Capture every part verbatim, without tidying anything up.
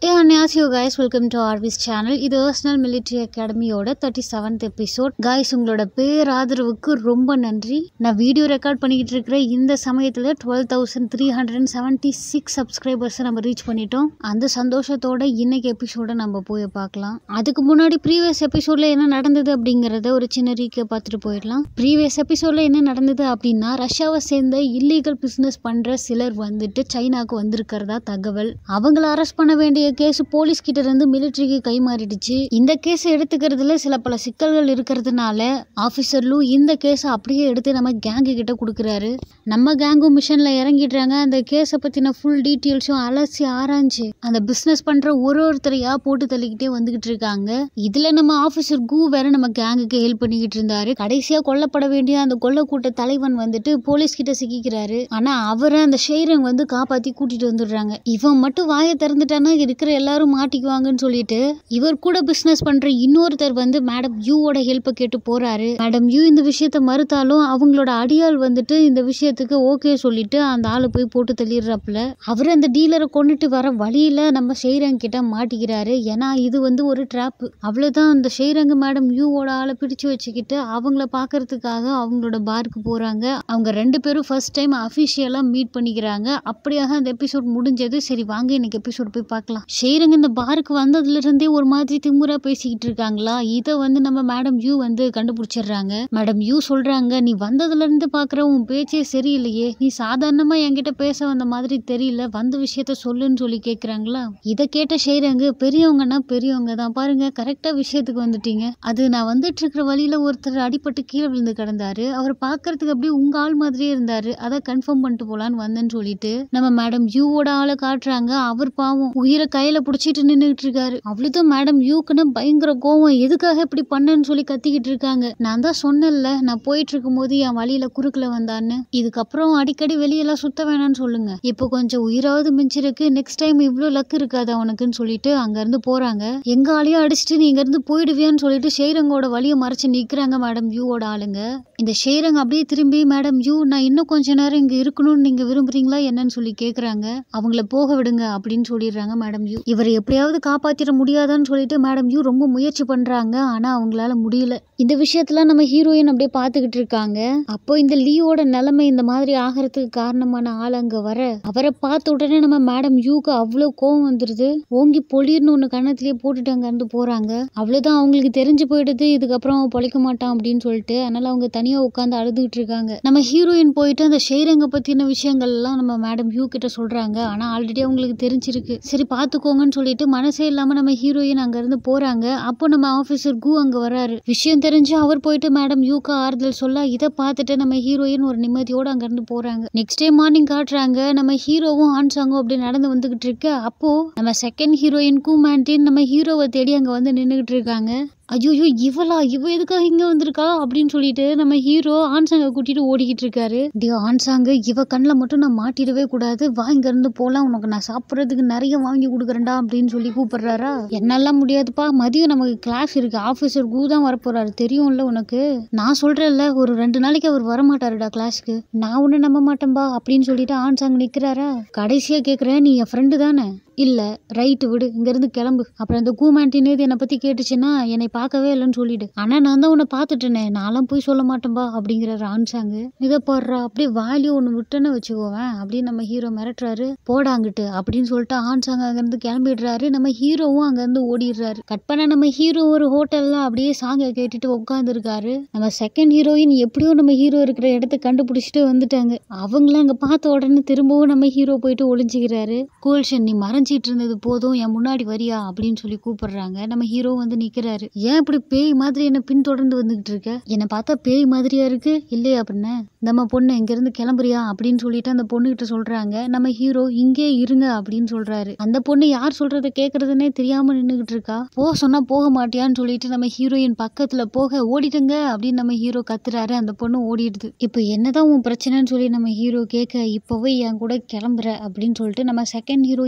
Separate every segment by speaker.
Speaker 1: Hey, annyeonghaseyo guys, welcome to R V's channel. இது Arsenal Military Academy ஓட thirty-seventh episode. Guys, உங்களோட பேர் ஆதரவுக்கு ரொம்ப நன்றி. நான் வீடியோ ரெக்கார்ட் பண்ணிக்கிட்டு இருக்கிற இந்த சமயத்துல twelve thousand three hundred seventy-six subscribers நம்ம ரீச் பண்ணிட்டோம். அந்த சந்தோஷத்தோட இன்னைக்கு எபிசோட நம்ம போய் பார்க்கலாம். அதுக்கு முன்னாடி ப்ரீவியஸ் எபிசோட்ல என்ன நடந்தது அப்படிங்கறத ஒரு சின்ன ரீகேப் பார்த்துட்டு போயிடலாம். ப்ரீவியஸ் எபிசோட்ல என்ன நடந்தது அப்படின்னா ரஷ்யாவை சேர்ந்த இல்லீகல் பிசினஸ் பண்ற சிலர் வந்துட்டு சைனாக்கு வந்திருக்கிறதா தகவல். அவங்கள அரெஸ்ட் பண்ண வேண்டிய கேஸ் போலீஸ் கிட்ட இருந்து மிலிட்டரிக்கு கை மாறிடுச்சு. இந்த கேஸ் எடுத்துக்கிறதுல சில பல சிக்கல்கள் இருக்கிறதுனால ஆபீசர் லூ இந்த கேஸ அப்படியே எடுத்து நம்ம கேங்கு கிட்ட கொடுக்கறாரு. நம்ம கேங்கும் மிஷன்ல இறங்கிடுறாங்க. அந்த கேஸ பத்தின ஃபுல் டீடைல்ஸும் அலசி ஆராய்ஞ்சு அந்த பிசினஸ் பண்ற ஒரு ஒருத்தரையா போட்டு தள்ளிக்கிட்டே வந்துகிட்டு இருக்காங்க. இதுல நம்ம ஆபீசர் கூ வேற நம்ம கேங்குக்கு ஹெல்ப் பண்ணிக்கிட்டு இருந்தாரு. கடைசியா கொல்லப்பட வேண்டிய அந்த கொல்ல கூட்ட தலைவன் வந்துட்டு போலீஸ் கிட்ட சிக்கிக்கிறாரு. ஆனா அவரை அந்த ஷெய்ரங் வந்து காப்பாத்தி கூட்டிட்டு வந்துடுறாங்க. இவன் மட்டும் வாயை திறந்துட்டானா இருக்கிற எல்லாரும் மாட்டிக்குவாங்கன்னு சொல்லிட்டு இவர் கூட பிசினஸ் பண்ற இன்னொருத்தர் வந்து மேடம் யூவோட ஹெல்ப் கேட்டு போறாரு. மேடம் யூ இந்த விஷயத்த மறுத்தாலும் அவங்களோட அடியாள் வந்துட்டு இந்த விஷயத்துக்கு ஓகே சொல்லிட்டு அந்த ஆளை போய் போட்டு தள்ளிடுறாப்புல. அவர் அந்த டீலரை கொண்டுட்டு வர வழியில நம்ம ஷெய்ரங் கிட்ட மாட்டிக்கிறாரு. ஏன்னா இது வந்து ஒரு ட்ராப். அவ்வளவுதான். அந்த ஷெய்ரங் மேடம் யூவோட ஆளை பிடிச்சு வச்சுக்கிட்டு அவங்கள பாக்குறதுக்காக அவங்களோட பாருக்கு போறாங்க. அவங்க ரெண்டு பேரும் ஃபர்ஸ்ட் டைம் அபிஷியலா மீட் பண்ணிக்கிறாங்க. அப்படியாக அந்த எபிசோட் முடிஞ்சது. சரி வாங்க இன்னைக்கு எபிசோட் போய் பார்க்கலாம். ஷெய்ரங் இந்த பாருக்கு வந்ததுல இருந்தே ஒரு மாதிரி திமுறா பேசிக்கிட்டு இருக்காங்களா. இதை வந்து நம்ம மேடம் யூ வந்து கண்டுபிடிச்சிடுறாங்க. மேடம் யூ சொல்றாங்க, நீ வந்ததுல இருந்து பாக்குற உன் பேச்சே சரியில்லையே, நீ சாதாரணமா என்கிட்ட பேச வந்த மாதிரி தெரியல, வந்த விஷயத்த சொல்லுன்னு சொல்லி கேக்குறாங்களா. இதை கேட்ட ஷெய்ரங், பெரியவங்கன்னா பெரியவங்க தான், பாருங்க கரெக்டா விஷயத்துக்கு வந்துட்டீங்க. அது நான் வந்துட்டு இருக்கிற வழியில ஒருத்தர் அடிபட்டு கீழே விழுந்து கிடந்தாரு. அவர் பாக்குறதுக்கு அப்படியே உங்க ஆள் மாதிரியே இருந்தாரு, அதை கன்ஃபார்ம் பண்ணிட்டு போலான்னு வந்தேன்னு சொல்லிட்டு நம்ம மேடம் யூவோட ஆளை காட்டுறாங்க. அவர் பாவம் உயிரை கையில புடிச்சிட்டு நின்னுட்டு இருக்காரு. அவ்வளவுதான். மேடம் யூக்குன்னு பயங்கர கோவம், எதுக்காக இப்படி பண்ணன்னு சொல்லி கத்திக்கிட்டு இருக்காங்க. நான் தான் சொன்னேன்ல, நான் போயிட்டு இருக்கும் போது என் வழியில குறுக்கல வந்தான்னு. இதுக்கப்புறம் அடிக்கடி வெளியெல்லாம் சுத்த வேணாம்னு சொல்லுங்க. இப்போ கொஞ்சம் உயிராவது மிஞ்சிருக்கு, நெக்ஸ்ட் டைம் இவ்வளவு லக் இருக்காது அவனுக்குன்னு சொல்லிட்டு அங்க இருந்து போறாங்க. எங்க ஆளையும் அடிச்சுட்டு நீங்க இருந்து போயிடுவியான்னு சொல்லிட்டு ஷெய்ரங்கோட வழியை மறைச்சு நிக்கிறாங்க மேடம் யூவோட ஆளுங்க. இந்த ஷெய்ரங் அப்படியே திரும்பி, மேடம் யூ நான் இன்னும் கொஞ்ச நேரம் இங்க இருக்கணும்னு நீங்க விரும்புறீங்களா என்னன்னு சொல்லி கேக்குறாங்க. அவங்கள போக விடுங்க அப்படின்னு சொல்லிடுறாங்க மேடம் யூ. இவரை எப்படியாவது காப்பாத்திட முடியாதான்னு சொல்லிட்டு மேடம் யூ ரொம்ப முயற்சி பண்றாங்க. ஆனா அவங்களால முடியல. இந்த விஷயத்துல நம்ம ஹீரோயின் அப்படியே பாத்துக்கிட்டு இருக்காங்க. அப்போ இந்த லீவோட நிலைமை இந்த மாதிரி ஆகிறதுக்கு காரணமான ஆள் அங்க வர அவரை பார்த்த உடனே நம்ம மேடம் யூக்கு அவ்வளவு கோவம் வந்துருது. ஓங்கி பொலிர்னு ஒண்ணு கண்ணத்திலேயே போட்டுட்டு அங்க இருந்து போறாங்க. அவ்வளவுதான், அவங்களுக்கு தெரிஞ்சு போயிடுது இதுக்கப்புறம் அவன் பொழைக்க மாட்டான் அப்படின்னு சொல்லிட்டு. அதனால அவங்க தனியா உட்காந்து அழுதுகிட்டு இருக்காங்க. நம்ம ஹீரோயின் போயிட்டு அந்த ஷெய்ரங்க பத்தின விஷயங்கள் எல்லாம் நம்ம மேடம் யூ கிட்ட சொல்றாங்க. ஆனா ஆல்ரெடி அவங்களுக்கு தெரிஞ்சிருக்கு. சரி பாத்துக்கோங்கன்னு சொல்லிட்டு மனசே இல்லாம நம்ம ஹீரோயின் அங்க இருந்து போறாங்க. அப்போ நம்ம ஆபீசர் கூ அங்க வராரு. விஷயம் தெரிஞ்சு அவர் போயிட்டு மேடம் யூக்கு ஆறுதல் சொல்ல இதை பார்த்துட்டு நம்ம ஹீரோயின் ஒரு நிம்மதியோட அங்க இருந்து போறாங்க. நெக்ஸ்ட் டே மார்னிங் காட்டுறாங்க. நம்ம ஹீரோவும் ஆன்சாங்கும் அப்படி நடந்து வந்துகிட்டு இருக்கு. அப்போ நம்ம செகண்ட் ஹீரோயின் கூ மேண்டின் நம்ம ஹீரோவை தேடி அங்க வந்து நின்னுகிட்டு இருக்காங்க. ஐயோ இவளா, இவ எதுக்காக இங்க வந்திருக்கா அப்படின்னு சொல்லிட்டு நம்ம ஹீரோ ஆன்சாங்க கூட்டிட்டு ஓடிக்கிட்டு இருக்காரு. டி ஆன்சாங்க, இவ கண்ணில் மட்டும் நான் மாட்டிடவே கூடாது, வா இங்க இருந்து போலாம், உனக்கு நான் சாப்பிட்றதுக்கு நிறைய வாங்கி கொடுக்குறேன்டா அப்படின்னு சொல்லி கூப்பிடுறாரா. என்னெல்லாம் முடியாதுப்பா, மதியம் நமக்கு கிளாஸ் இருக்கு, ஆபீசர் கூ தான் வரப்போறாரு தெரியும்ல உனக்கு, நான் சொல்றேன்ல ஒரு ரெண்டு நாளைக்கு அவர் வரமாட்டாருடா கிளாஸ்க்கு, நான் ஒண்ணு நம்ப மாட்டேன்பா அப்படின்னு சொல்லிட்டு ஆன்சாங் நிக்கிறாரா. கடைசியா கேக்குறேன், நீ என் ஃப்ரெண்டு தானே? இல்ல, ரைட்டு விடு, இங்க இருந்து கிளம்பு. அப்புறம் அந்த கூமாண்டின் என்னை பத்தி கேட்டுச்சுன்னா என்னை பார்க்கவே இல்லைன்னு சொல்லிடு. ஆனா நான் தான் உன்னை பாத்துட்டேனே, நான்லாம் போய் சொல்ல மாட்டேன்பா அப்படிங்கிறாரு ஆன்சாங்கு. இதை போடுறா, அப்படியே வாலியோ ஒண்ணு விட்டுன்னு வச்சுக்கோவேன் அப்படின்னு நம்ம ஹீரோ மிரட்டுறாரு. போடாங்கிட்டு அப்படின்னு சொல்லிட்டு ஆன்சாங் அங்க இருந்து கிளம்பிடுறாரு. நம்ம ஹீரோவும் அங்க இருந்து ஓடிடுறாரு. கட் பண்ண நம்ம ஹீரோ ஒரு ஹோட்டல்ல அப்படியே சாங்க கேட்டுட்டு உட்கார்ந்து இருக்காரு. நம்ம செகண்ட் ஹீரோயின் எப்படியோ நம்ம ஹீரோ இருக்கிற இடத்த கண்டுபிடிச்சிட்டு வந்துட்டாங்க. அவங்களும் அங்க பார்த்த உடனே திரும்பவும் நம்ம ஹீரோ போயிட்டு ஒளிஞ்சுக்கிறாரு. கூல்ஷன், நீ மறைஞ்சிட்டு இருந்தது போதும், என் முன்னாடி வரியா அப்படின்னு சொல்லி கூப்பிடுறாங்க. நம்ம ஹீரோ வந்து நிக்கிறாரு. ஏன் இப்படி பேய் மாதிரி என்ன பின்தொடர்ந்து வந்துகிட்டு இருக்க? என்னை பார்த்தா பேய் மாதிரியா இருக்கு இல்லையா அப்படின்னு. நம்ம பொண்ணு இங்க இருந்து கிளம்புறியா அப்படின்னு சொல்லிட்டு அந்த பொண்ணு கிட்ட சொல்றாங்க. நம்ம ஹீரோ இங்கே இருங்க அப்படின்னு சொல்றாரு. அந்த பொண்ணு யார் சொல்றத கேக்குறதுன்னே தெரியாம நின்னுகிட்டு இருக்கா. போ சொன்னா போக மாட்டியான்னு சொல்லிட்டு நம்ம ஹீரோயின் பக்கத்துல போக ஓடிடுங்க அப்படின்னு நம்ம ஹீரோ கத்துறாரு. அந்த பொண்ணு ஓடிடுது. இப்ப என்னதான் உன் பிரச்சனைன்னு சொல்லி நம்ம ஹீரோ கேட்க, இப்பவே என் கூட கிளம்புற அப்படின்னு சொல்லிட்டு நம்ம செகண்ட் ஹீரோயின் வலுக்க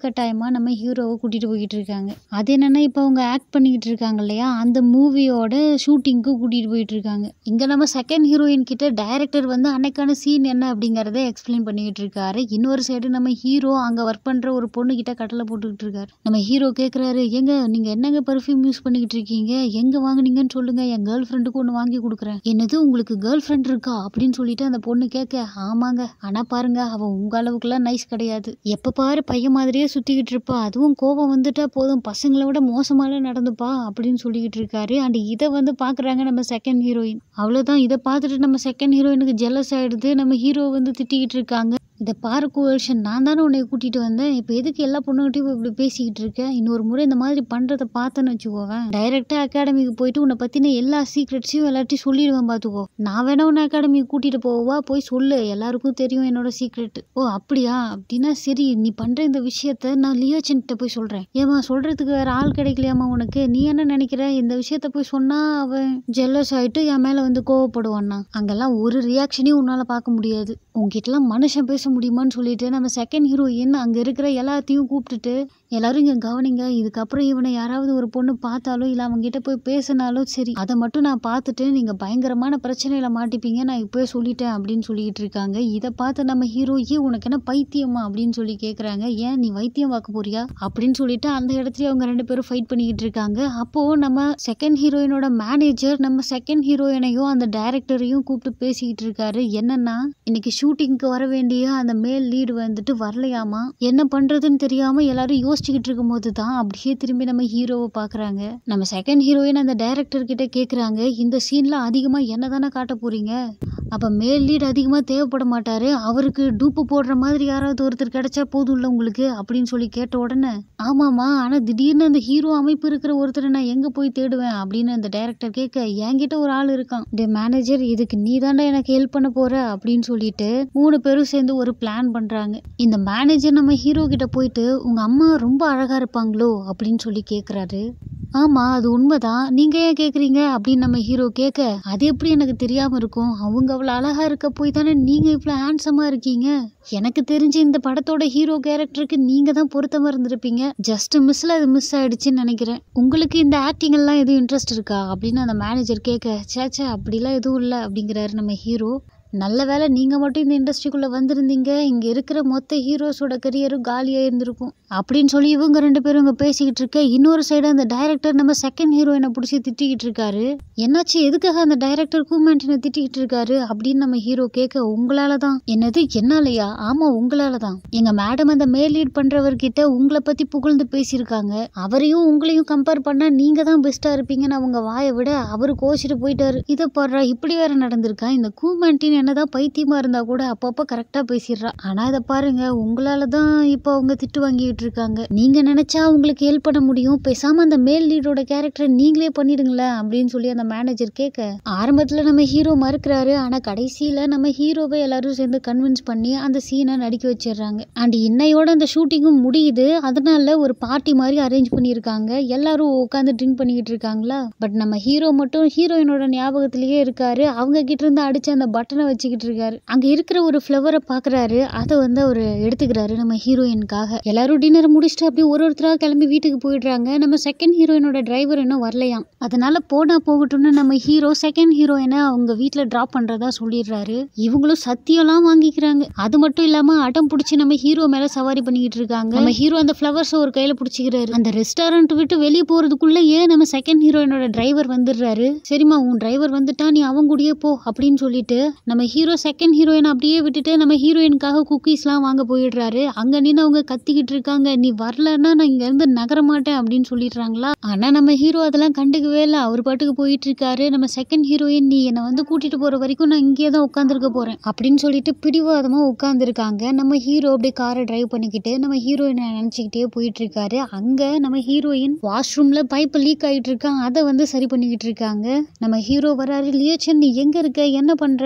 Speaker 1: வலுக்கட்டாயமா நம்ம ஹீரோவை கூட்டிட்டு போயிட்டு இருக்காங்க. அது என்னன்னா இப்ப அவங்க ஆக்ட் பண்ணிக்கிட்டு இருக்காங்க இல்லையா, அந்த மூவியோட ஷூட்டிங்க்கு கூட்டிட்டு போயிட்டு இருக்காங்க. இங்க நம்ம செகண்ட் ஹீரோயின் கிட்ட டைரக்டர் வந்து அன்னைக்கான சீன் என்ன அப்படிங்கறத எக்ஸ்பிளைன் பண்ணிட்டு இருக்காரு. இன்னொரு சைடு நம்ம ஹீரோ அங்க ஒர்க் பண்ற ஒரு பொண்ணு கிட்ட கட்டளை போட்டுக்கிட்டு இருக்காரு. நம்ம ஹீரோ கேக்குறாரு, எங்க நீங்க என்னங்க பெர்ஃப்யூம் யூஸ் பண்ணிக்கிட்டு இருக்கீங்க, எங்க வாங்குனீங்கன்னு சொல்லுங்க, என் கேர்ள் ஃப்ரெண்டுக்கு ஒண்ணு வாங்கி கொடுக்குறேன். என்னது உங்களுக்கு கேர்ள் ஃப்ரெண்ட் இருக்கா அப்படின்னு சொல்லிட்டு அந்த பொண்ணு கேட்க, ஆமாங்க, ஆனா பாருங்க அவ உங்க அளவுக்குலாம் நைஸ் கிடையாது, எப்ப பாரு பையன் மாதிரியே சுத்திக்கிட்டு இருப்பா, அதுவும் கோபம் வந்துட்டா போதும் பசங்களை விட மோசமால நடந்துப்பா அப்படின்னு சொல்லிக்கிட்டு இருக்காரு. அண்ட் இதை வந்து பாக்குறாங்க நம்ம செகண்ட் ஹீரோயின். அவ்வளவுதான், இதை பார்த்துட்டு நம்ம செகண்ட் ஹீரோயினுக்கு ஜெலஸ் ஆயிடுது. நம்ம ஹீரோ வந்து திட்டிக்கிட்டு இருக்காங்க, இதை பாரு கோவர்ஷன், நான் தானே உன்னை கூட்டிட்டு வந்தேன், இப்போ எதுக்கு எல்லா பொண்ணுகிட்டையும் இப்படி பேசிக்கிட்டு இருக்கேன், இன்னொரு முறை இந்த மாதிரி பண்றதை பார்த்தேன்னு வச்சுக்கோவேன், டைரக்டா அகாடமிக்கு போயிட்டு உன்னை பத்தின எல்லா சீக்ரெட்ஸையும் எல்லாத்தையும் சொல்லிடுவேன் பார்த்துக்கோ. நான் வேணா உன்னை அகாடமிக்கு கூட்டிட்டு போவா, போய் சொல்லு, எல்லாருக்கும் தெரியும் என்னோட சீக்ரெட். ஓ அப்படியா, அப்படின்னா சரி, நீ பண்ற இந்த விஷயத்த நான் லியோச்சன்கிட்ட போய் சொல்றேன். ஏமா சொல்றதுக்கு வேற ஆள் கிடைக்கலையாமா உனக்கு, நீ என்ன நினைக்கிற, இந்த விஷயத்த போய் சொன்னா அவன் ஜெல்லஸ் ஆயிட்டு என் மேல வந்து கோவப்படுவான்னா, அங்கெல்லாம் ஒரு ரியாக்ஷனையும் உன்னால பார்க்க முடியாது, உங்ககிட்ட எல்லாம் மனுஷன் பேச முடியுமான்னு சொல்லிட்டு நம்ம செகண்ட் ஹீரோயின் அங்க இருக்கிற எல்லாத்தையும் கூப்பிட்டுட்டு, எல்லாரும் இங்க கவனிங்க, இதுக்கப்புறம் இவனை யாராவது ஒரு பொண்ணு பார்த்தாலும் இல்ல அவங்க கிட்ட போய் பேசினாலும் சரி, அதை மட்டும் நான் பார்த்துட்டு நீங்க பயங்கரமான பிரச்சனையில மாட்டிப்பீங்க, நான் இப்பவே சொல்லிட்டேன் அப்படின்னு சொல்லிட்டு இருக்காங்க. இதை பார்த்து நம்ம ஹீரோ, ஏன் உனக்கு என்ன பைத்தியமா அப்படின்னு சொல்லி கேக்குறாங்க. ஏன் நீ வைத்தியம் பார்க்க போறியா அப்படின்னு சொல்லிட்டு அந்த இடத்துல அவங்க ரெண்டு பேரும் ஃபைட் பண்ணிக்கிட்டு இருக்காங்க. அப்போ நம்ம செகண்ட் ஹீரோயினோட மேனேஜர் நம்ம செகண்ட் ஹீரோயினையும் அந்த டைரக்டரையும் கூப்பிட்டு பேசிக்கிட்டு இருக்காரு. என்னன்னா இன்னைக்கு ஷூட்டிங்க்கு வர வேண்டிய அந்த மேல் லீடு வந்துட்டு வரலையாமா, என்ன பண்றதுன்னு தெரியாம எல்லாரும் யோசிச்சுக்கிட்டு இருக்கும் போது தான் அப்படியே திரும்பி நம்ம ஹீரோவை பாக்குறாங்க. நம்ம செகண்ட் ஹீரோயின் அந்த டைரக்டர் கிட்ட கேக்குறாங்க, இந்த சீன்ல அதிகமா என்ன தானே காட்ட போறீங்க, அப்ப மேல் லீட் அதிகமா தேவைப்பட மாட்டாரு, அவருக்கு டூப்பு போடுற மாதிரி யாராவது ஒருத்தர் கிடைச்சா போதும்ல உங்களுக்கு அப்படின்னு சொல்லி கேட்ட உடனே, ஆமாமா, ஆனா திடீர்னு அந்த ஹீரோ அமைப்பு இருக்கிற ஒருத்தரை நான் எங்க போய் தேடுவேன் அப்படின்னு அந்த டைரக்டர் கேட்க, என்கிட்ட ஒரு ஆள் இருக்கான், டே மேனேஜர், இதுக்கு நீ தாண்டா எனக்கு ஹெல்ப் பண்ண போற அப்படின்னு சொல்லிட்டு மூணு பேரும் சேர்ந்து ஒரு பிளான் பண்றாங்க. இந்த மேனேஜர் நம்ம ஹீரோ கிட்ட போயிட்டு, உங்க அம்மா ரொம்ப அழகா இருப்பாங்களோ அப்படின்னு சொல்லி கேக்குறாரு. ஆமா, அது உண்மைதான், நீங்க ஏன் கேக்குறீங்க அப்படின்னு நம்ம ஹீரோ கேட்க, அது எப்படி எனக்கு தெரியாம இருக்கும், அவங்க அவ்வளவு அழகா இருக்க போய் தானே நீங்க இவ்வளவு ஹேண்ட்ஸமா இருக்கீங்க, எனக்கு தெரிஞ்சு இந்த படத்தோட ஹீரோ கேரக்டருக்கு நீங்க தான் பொருத்தமா இருந்திருப்பீங்க, ஜஸ்ட் மிஸ்ல அது மிஸ் ஆயிடுச்சுன்னு நினைக்கிறேன், உங்களுக்கு இந்த ஆக்டிங் எல்லாம் எதுவும் இன்ட்ரெஸ்ட் இருக்கா அப்படின்னு அந்த மேனேஜர் கேட்க, சேச்சே அப்படிலாம் எதுவும் இல்லை அப்படிங்கிறாரு நம்ம ஹீரோ. நல்ல வேலை நீங்க மட்டும் இந்த இண்டஸ்ட்ரிக்குள்ள வந்திருந்தீங்க, இங்க இருக்கிற மொத்த ஹீரோஸோட கரியரும் காலியா இருந்திருக்கும் அப்படின்னு சொல்லி இவங்க ரெண்டு பேரும் இங்க பேசிக்கிட்டு இருக்க. இன்னொரு சைடு அந்த டைரக்டர் நம்ம செகண்ட் ஹீரோயினை பிடிச்சி திட்டிக்கிட்டு இருக்காரு. என்னாச்சு, எதுக்காக அந்த டைரக்டர் கூமெண்டினை திட்டிக்கிட்டு இருக்காரு அப்படின்னு நம்ம ஹீரோ கேட்க, உங்களாலதான். என்னது, என்னாலயா? ஆமா உங்களாலதான், எங்க மேடம் அந்த மேல் லீட் பண்றவர்கிட்ட உங்களை பத்தி புகழ்ந்து பேசியிருக்காங்க, அவரையும் உங்களையும் கம்பேர் பண்ணா நீங்க தான் பெஸ்டா இருப்பீங்கன்னு அவங்க வாயை விட அவரு கோச்சிட்டு போயிட்டாரு. இதை பாடுறா, இப்படி வேற நடந்திருக்கா, இந்த கூமெண்டின் என்னதான் பைத்தியமா இருந்தா கூட அப்பப்ப கரெக்டா பேசிடுறா, ஆனா இதை பாருங்க உங்களாலதான் இப்ப அவங்க திட்டு வாங்கிட்டு இருக்காங்க, நீங்க நினைச்சா உங்களுக்கு ஹெல்ப் பண்ண முடியும், பேசாம அந்த மேல் லீடோட கேரக்டரை நீங்களே பண்ணிடுங்களேன் அப்படின்னு சொல்லி அந்த மேனேஜர் கேட்க, ஆரம்பத்துல நம்ம ஹீரோ மறுக்கிறாரு, ஆனா கடைசியில நம்ம ஹீரோவை எல்லாரும் சேர்ந்து கன்வின்ஸ் பண்ணி அந்த சீனை நடிக்க வச்சிடுறாங்க. அண்ட் இன்னையோட அந்த ஷூட்டிங்கும் முடியுது, அதனால ஒரு பார்ட்டி மாதிரி அரேஞ்ச் பண்ணியிருக்காங்க, எல்லாரும் உட்காந்து ட்ரிங்க் பண்ணிக்கிட்டு இருக்காங்களா. பட் நம்ம ஹீரோ மட்டும் ஹீரோயினோட ஞாபகத்திலேயே இருக்காரு, அவங்க கிட்ட இருந்து அடிச்ச அந்த பட்டனை வச்சுக்கிட்டு இருக்காரு. அங்க இருக்கிற ஒரு ஃப்ளவரை பாக்குறாரு, அதை வந்து அவரு எடுத்துக்கிறாரு நம்ம ஹீரோயினுக்காக. எல்லாரும் டின்னர் முடிச்சுட்டு அப்படியே ஒரு ஒருத்தரா கிளம்பி வீட்டுக்கு போயிடுறாங்க. நம்ம செகண்ட் ஹீரோயினோட டிரைவர் இன்னும் வரலையாம், அதனால போனா போகட்டும்னு நம்ம ஹீரோ செகண்ட் ஹீரோயினை அவங்க வீட்டுல டிராப் பண்றதா சொல்லிடுறாரு. இவங்களும் சத்தியம்லாம் வாங்கிக்கிறாங்க. அது மட்டும் இல்லாம அடம் பிடிச்சி நம்ம ஹீரோ மேல சவாரி பண்ணிக்கிட்டு இருக்காங்க. நம்ம ஹீரோ அந்த ஃப்ளவர்ஸ் ஒரு கையில பிடிச்சிக்கிறாரு. அந்த ரெஸ்டாரண்ட் விட்டு வெளியே போறதுக்குள்ள ஏன் நம்ம செகண்ட் ஹீரோயினோட டிரைவர் வந்துடுறாரு. சரிம்மா, உன் டிரைவர் வந்துட்டா நீ அவங்க கூடயே போ அப்படின்னு சொல்லிட்டு நம்ம ஹீரோ செகண்ட் ஹீரோயின் அப்படியே விட்டுட்டு நம்ம ஹீரோயினுக்காக குக்கீஸ் எல்லாம் வாங்க போயிடுறாரு. அங்க நின்று அவங்க கத்திக்கிட்டு இருக்காங்க, நீ வரலன்னா நான் இங்க இருந்து நகர மாட்டேன் அப்படின்னு சொல்லிடுறாங்களா. ஆனா நம்ம ஹீரோ அதெல்லாம் கண்டுக்கவே இல்லை, அவர் பாட்டுக்கு போயிட்டு இருக்காரு. நம்ம செகண்ட் ஹீரோயின், நீ என்னை வந்து கூட்டிட்டு போற வரைக்கும் நான் இங்கேயே தான் உட்காந்துருக்க போறேன் அப்படின்னு சொல்லிட்டு பிடிவாதமா உட்கார்ந்து இருக்காங்க. நம்ம ஹீரோ அப்படியே காரை டிரைவ் பண்ணிக்கிட்டு நம்ம ஹீரோயினை நினைச்சுக்கிட்டே போயிட்டு இருக்காரு. அங்க நம்ம ஹீரோயின் வாஷ்ரூம்ல பைப் லீக் ஆயிட்டு இருக்கான், அதை வந்து சரி பண்ணிக்கிட்டு இருக்காங்க. நம்ம ஹீரோ வராரு, லியோச்சன் நீ எங்க இருக்க, என்ன பண்ற, இதை பாரு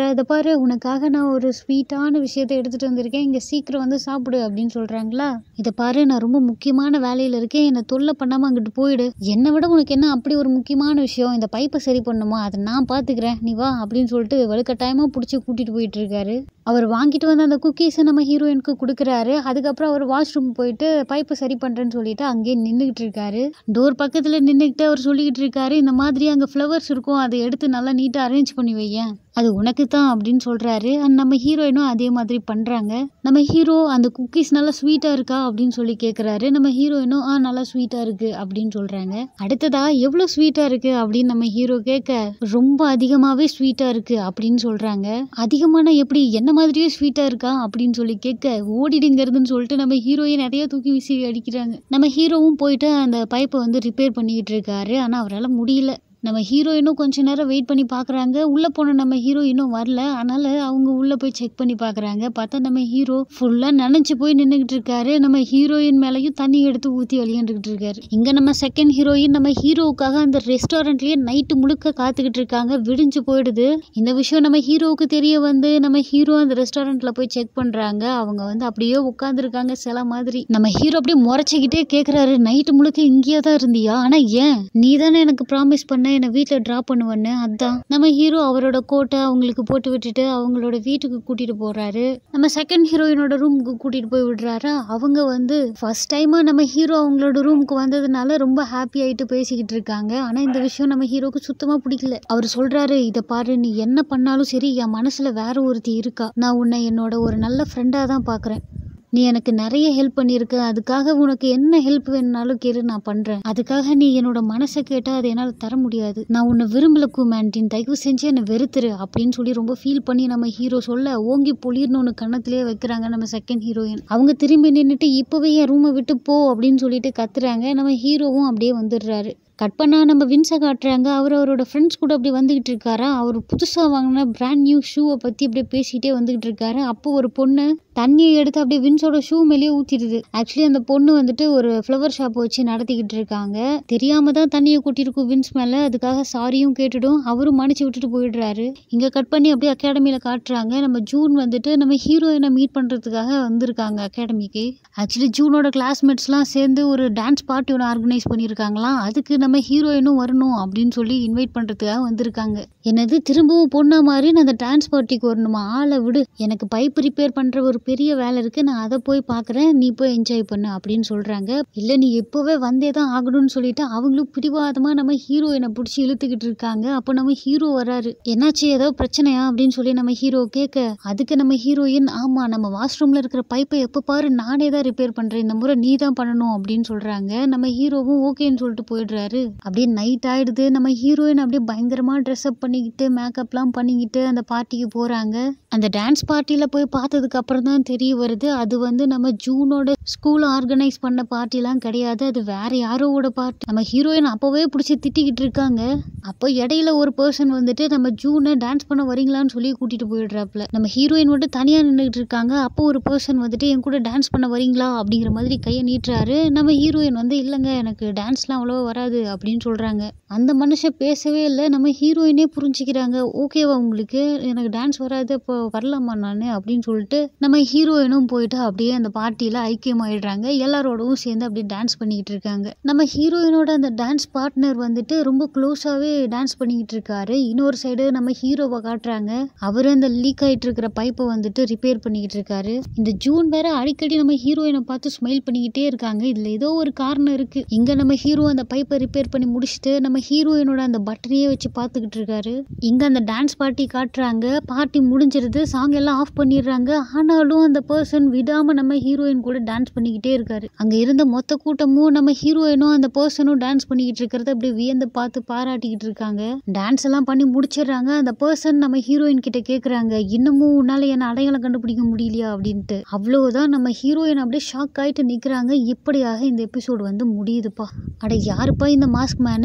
Speaker 1: பாரு உனக்காக நான் ஒரு ஸ்வீட்டான விஷயத்தை எடுத்துட்டு வந்திருக்கேன், இங்க சீக்கிரம் வந்து சாப்பிடு அப்படின்னு சொல்றாங்களா. இதை பாரு நான் ரொம்ப முக்கியமான வேலையில இருக்கேன், என்னை தொல்லை பண்ணாம அங்கிட்டு போயிடு. என்னை விட உனக்கு என்ன அப்படி ஒரு முக்கியமான விஷயம், இந்த பைப்பை சரி பண்ணுமா, அதை நான் பாத்துக்கிறேன் நீ வா அப்படின்னு சொல்லிட்டு வலுக்கட்டாயமா பிடிச்சி கூட்டிட்டு போயிட்டு இருக்காரு. அவர் வாங்கிட்டு வந்து அந்த குக்கீஸை நம்ம ஹீரோயினுக்கு கொடுக்குறாரு. அதுக்கப்புறம் அவர் வாஷ்ரூம் போயிட்டு பைப்பை சரி பண்றேன்னு சொல்லிட்டு அங்கேயே நின்றுகிட்டு இருக்காரு. டோர் பக்கத்துல நின்றுக்கிட்டு அவர் சொல்லிக்கிட்டு இருக்காரு, இந்த மாதிரி அங்க ஃப்ளவர்ஸ் இருக்கும், அதை எடுத்து நல்லா நீட்டா அரேஞ்ச் பண்ணி வையேன், அது உனக்கு தான் அப்படின்னு சொல்றாரு. அண்ட் நம்ம ஹீரோயினும் அதே மாதிரி பண்றாங்க. நம்ம ஹீரோ அந்த குக்கீஸ் நல்லா ஸ்வீட்டா இருக்கா அப்படின்னு சொல்லி கேட்கறாரு. நம்ம ஹீரோயினும் ஆ நல்லா ஸ்வீட்டா இருக்கு அப்படின்னு சொல்றாங்க. அடுத்ததா எவ்வளவு ஸ்வீட்டா இருக்கு அப்படின்னு நம்ம ஹீரோ கேட்க, ரொம்ப அதிகமாவே ஸ்வீட்டா இருக்கு அப்படின்னு சொல்றாங்க. அதிகமான எப்படி, என்ன மாதிரியே ஸ்வீட்டா இருக்கா அப்படின்னு சொல்லி கேட்க, ஓடிடுங்கிறதுன்னு சொல்லிட்டு நம்ம ஹீரோயின் நிறைய தூக்கி வீசி அடிக்கிறாங்க. நம்ம ஹீரோவும் போயிட்டு அந்த பைப்பை வந்து ரிப்பேர் பண்ணிக்கிட்டு இருக்காரு. ஆனா அவரால் முடியல. நம்ம ஹீரோயினும் கொஞ்ச நேரம் வெயிட் பண்ணி பார்க்குறாங்க. உள்ளே போன நம்ம ஹீரோ இன்னும் வரல. அதனால அவங்க உள்ளே போய் செக் பண்ணி பார்க்குறாங்க. பார்த்தா நம்ம ஹீரோ ஃபுல்லாக நனைஞ்சு போய் நின்றுக்கிட்டு இருக்காரு. நம்ம ஹீரோயின் மேலேயும் தண்ணி எடுத்து ஊற்றி விளையாண்டுக்கிட்டு இருக்காரு. இங்கே நம்ம செகண்ட் ஹீரோயின் நம்ம ஹீரோவுக்காக அந்த ரெஸ்டாரண்ட்லேயே நைட்டு முழுக்க காத்துக்கிட்டு இருக்காங்க. விடிஞ்சு போயிடுது. இந்த விஷயம் நம்ம ஹீரோவுக்கு தெரிய வந்து நம்ம ஹீரோ அந்த ரெஸ்டாரண்ட்டில் போய் செக் பண்ணுறாங்க. அவங்க வந்து அப்படியே உட்காந்துருக்காங்க சில மாதிரி. நம்ம ஹீரோ அப்படியே முறைச்சிக்கிட்டே கேட்குறாரு, நைட்டு முழுக்க இங்கேயே தான் இருந்தியா, ஆனால் ஏன் நீ தானே எனக்கு ப்ராமிஸ் பண்ண என்னை வீட்டில் ட்ராப் பண்ணுவேன்னு. அதான் நம்ம ஹீரோ அவரோட கோட்டை அவங்களுக்கு போட்டு விட்டுட்டு அவங்களோட வீட்டுக்கு கூட்டிட்டு போறாரு. நம்ம செகண்ட் ஹீரோயினோட ரூமுக்கு கூட்டிட்டு போய் விடுறாரு. அவங்க வந்து ஃபர்ஸ்ட் டைமா நம்ம ஹீரோ அவங்களோட ரூமுக்கு வந்ததுனால ரொம்ப ஹாப்பி ஆயிட்டு பேசிக்கிட்டு இருக்காங்க. ஆனா இந்த விஷயம் நம்ம ஹீரோக்கு சுத்தமா பிடிக்கல. அவர் சொல்றாரு, இதை பாரு நீ என்ன பண்ணாலும் சரி என் மனசுல வேற ஒருத்தி இருக்கா, நான் உன்னை என்னோட ஒரு நல்ல ஃப்ரெண்டா தான் பாக்குறேன், நீ எனக்கு நிறைய ஹெல்ப் பண்ணியிருக்க, அதுக்காக உனக்கு என்ன ஹெல்ப் வேணுனாலும் கேளு நான் பண்றேன், அதுக்காக நீ என்னோட மனசை கேட்டா அது என்னால் தர முடியாது, நான் உன்னை விரும்பல குமேண்டின், தயவு செஞ்சு என்னை வெறுத்துரு அப்படின்னு சொல்லி ரொம்ப ஃபீல் பண்ணி நம்ம ஹீரோ சொல்ல, ஓங்கி பொலிர்னு ஒன்று கண்ணத்திலேயே வைக்கிறாங்க நம்ம செகண்ட் ஹீரோயின். அவங்க திரும்பி நின்றுட்டு இப்பவே என் ரூமை விட்டு போ அப்படின்னு சொல்லிட்டு கத்துறாங்க. நம்ம ஹீரோவும் அப்படியே வந்துடுறாரு. கட் பண்ணா நம்ம வின்ஸை காட்டுறாங்க. அவர் அவரோட ஃப்ரெண்ட்ஸ் கூட அப்படி வந்துகிட்டு இருக்காரா. அவர் புதுசாக வாங்கின பிராண்ட் நியூ ஷூவை பற்றி அப்படியே பேசிகிட்டே வந்துகிட்டு இருக்காரு. அப்போ ஒரு பொண்ணு தண்ணியை எடுத்து அப்படியே வின்ஸோட ஷூ மேலேயே ஊற்றிடுது. ஆக்சுவலி அந்த பொண்ணு வந்துட்டு ஒரு ஃப்ளவர் ஷாப் வச்சு நடத்திக்கிட்டு இருக்காங்க. தெரியாம தான் தண்ணியை கூட்டியிருக்கும் வின்ஸ் மேலே. அதுக்காக சாரியும் கேட்டுடும். அவரும் மன்னிச்சு விட்டுட்டு போயிடுறாரு. இங்கே கட் பண்ணி அப்படியே அகாடமியில் காட்டுறாங்க. நம்ம ஜூன் வந்துட்டு நம்ம ஹீரோயினை மீட் பண்ணுறதுக்காக வந்திருக்காங்க அகாடமிக்கு. ஆக்சுவலி ஜூனோட கிளாஸ்மேட்ஸ்லாம் சேர்ந்து ஒரு டான்ஸ் பார்ட்டி ஒன்று ஆர்கனைஸ் பண்ணியிருக்காங்களாம். அதுக்கு நம்ம ஹீரோயினும் வரணும் அப்படின்னு சொல்லி இன்வைட் பண்ணுறதுக்காக வந்திருக்காங்க. என்னது திரும்பவும் பொண்ணா மாதிரி நான் அந்த டான்ஸ் பார்ட்டிக்கு வரணுமா, ஆளை விடு, எனக்கு பைப் ரிப்பேர் பண்ணுற ஒரு பெரிய வேலை இருக்கு, நான் அதை போய் பார்க்குறேன், நீ போய் என்ஜாய் பண்ணு அப்படின்னு சொல்கிறாங்க. இல்லை நீ எப்போவே வந்தே தான் ஆகணும்னு சொல்லிட்டு அவங்களும் பிடிவாதமாக நம்ம ஹீரோயினை பிடிச்சி இழுத்துக்கிட்டு இருக்காங்க. அப்போ நம்ம ஹீரோ வராரு. என்னாச்சு ஏதோ பிரச்சனையா அப்படின்னு சொல்லி நம்ம ஹீரோ கேட்க, அதுக்கு நம்ம ஹீரோயின் ஆமா நம்ம வாஷ்ரூமில் இருக்கிற பைப்பை எப்போ பாரு நானே தான் ரிப்பேர் பண்ணுறேன், இந்த முறை நீ தான் பண்ணணும் அப்படின்னு சொல்கிறாங்க. நம்ம ஹீரோவும் ஓகேன்னு சொல்லிட்டு போயிடுறாரு. அப்படியே நைட் ஆயிடுது. நம்ம ஹீரோயின் அப்படியே பயங்கரமா ட்ரெஸ் அப் பண்ணிக்கிட்டு மேக்கப்லாம் பண்ணிக்கிட்டு அந்த பார்ட்டிக்கு போறாங்க. அந்த டான்ஸ் பார்ட்டியில போய் பார்த்ததுக்கு அப்புறம் தான் தெரிய வருது, அது வந்து நம்ம ஜூனோட ஸ்கூல் ஆர்கனைஸ் பண்ண பார்ட்டிலாம் கிடையாது, அது வேற யாரோட பார்ட்டி. நம்ம ஹீரோயின் அப்பவே பிடிச்சி திட்டிக்கிட்டு இருக்காங்க. அப்போ இடையில ஒரு பர்சன் வந்துட்டு நம்ம ஜூனை டான்ஸ் பண்ண வரீங்களான்னு சொல்லி கூட்டிட்டு போயிடுறாப்புல. நம்ம ஹீரோயின் மட்டும் தனியா நின்றுட்டு இருக்காங்க. அப்போ ஒரு பர்சன் வந்துட்டு என் கூட டான்ஸ் பண்ண வரீங்களா அப்படிங்கிற மாதிரி கையை நீட்டுறாரு. நம்ம ஹீரோயின் வந்து இல்லைங்க எனக்கு டான்ஸ்லாம் அவ்வளோவா வராது அப்படின்னு சொல்றாங்க. அந்த மனுஷன் பேசவே இல்லை. நம்ம ஹீரோயினே புரிஞ்சுக்கிறாங்க, ஓகேவா உங்களுக்கு, எனக்கு டான்ஸ் வராது, இப்போ வரலாமா நான் அப்படின்னு சொல்லிட்டு நம்ம ஹீரோயினும் போயிட்டு அப்படியே அந்த பார்ட்டியில ஐக்கியமாயிடுறாங்க. எல்லாரோடவும் சேர்ந்து அப்படியே டான்ஸ் பண்ணிக்கிட்டு இருக்காங்க. நம்ம ஹீரோயினோட அந்த டான்ஸ் பார்ட்னர் வந்துட்டு ரொம்ப க்ளோஸாவே டான்ஸ் பண்ணிக்கிட்டு இருக்காரு. இன்னொரு சைடு நம்ம ஹீரோவை காட்டுறாங்க. அவரு அந்த லீக் ஆயிட்டு இருக்கிற பைப்பை வந்துட்டு ரிப்பேர் பண்ணிக்கிட்டு இருக்காரு. இந்த ஜூன் வேற அடிக்கடி நம்ம ஹீரோயினை பார்த்து ஸ்மைல் பண்ணிக்கிட்டே இருக்காங்க. இதுல ஏதோ ஒரு காரணம் இருக்கு. இங்க நம்ம ஹீரோ அந்த பைப்பை ரிப்பேர் பண்ணி முடிச்சுட்டு நம்ம ஹீரோயினோட அந்த பட்டனையே வச்சு பார்த்துக்கிட்டு இருக்காரு. இங்க அந்த டான்ஸ் பார்ட்டி காட்டுறாங்க. பார்ட்டி முடிஞ்சிருது, சாங் எல்லாம் ஆஃப் பண்ணிடுறாங்க. ஆனாலும் அந்த பர்சன் விடாம நம்ம ஹீரோயின் கூட டான்ஸ் பண்ணிக்கிட்டே இருக்காரு. அங்க இருந்த மொத்த கூட்டமும் நம்ம ஹீரோயினும் அந்த பர்சனும் டான்ஸ் பண்ணிக்கிட்டு இருக்கிறத அப்படியே வியந்து பார்த்து பாராட்டிக்கிட்டு இருக்காங்க. டான்ஸ் எல்லாம் பண்ணி முடிச்சிடுறாங்க. அந்த பர்சன் நம்ம ஹீரோயின் கிட்ட கேக்குறாங்க, இன்னமும் உன்னால என்ன அடையாளம் கண்டுபிடிக்க முடியலையா அப்படின்ட்டு. அவ்வளவுதான் நம்ம ஹீரோயின் அப்படியே ஷாக் ஆயிட்டு நிக்கிறாங்க. இப்படியாக இந்த எபிசோடு வந்து முடியுதுப்பா. அட யாருப்பா இந்த மாஸ்க் மேனு? காய்ஸ்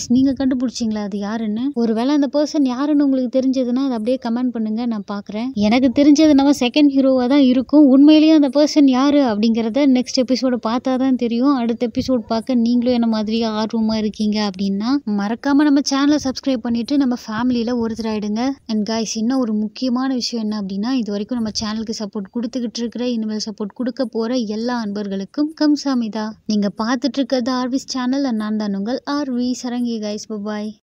Speaker 1: கைஸ் நீங்க கண்டுபிடிச்சிங்களா அது யாருன்னு? ஒருவேளை அந்த பர்சன் யாருன்னு உங்களுக்கு தெரிஞ்சதுன்னா அதை அப்படியே கமெண்ட் பண்ணுங்க, நான் பாக்குறேன். எனக்கு தெரிஞ்சது நம்ம செகண்ட் ஹீரோவா தான் இருக்கும். உண்மையிலேயே அந்த பர்சன் யாரு அப்படிங்கறத நெக்ஸ்ட் எபிசோட பார்த்தாதான் தெரியும். அடுத்த எபிசோட் பார்க்க நீங்களும் என்ன மாதிரியே ஆர்வமா இருக்கீங்க அப்படின்னா மறக்காம நம்ம சேனலை சப்ஸ்கிரைப் பண்ணிட்டு நம்ம ஃபேமிலியில ஒருத்தர் ஆயிடுங்க. அண்ட் கைஸ் இன்னும் ஒரு முக்கியமான விஷயம் என்ன அப்படின்னா, இது வரைக்கும் நம்ம சேனலுக்கு சப்போர்ட் கொடுத்துக்கிட்டு இருக்கிற, இனிமேல் சப்போர்ட் கொடுக்க போற எல்லா அன்பர்களுக்கும் கம்சாமிதா. நீங்க பார்த்துட்டு இருக்கிறது ஆர்விஸ் சேனல். நான் தான் உங்கள் ஆர்வி சரங்கி. Guys bye.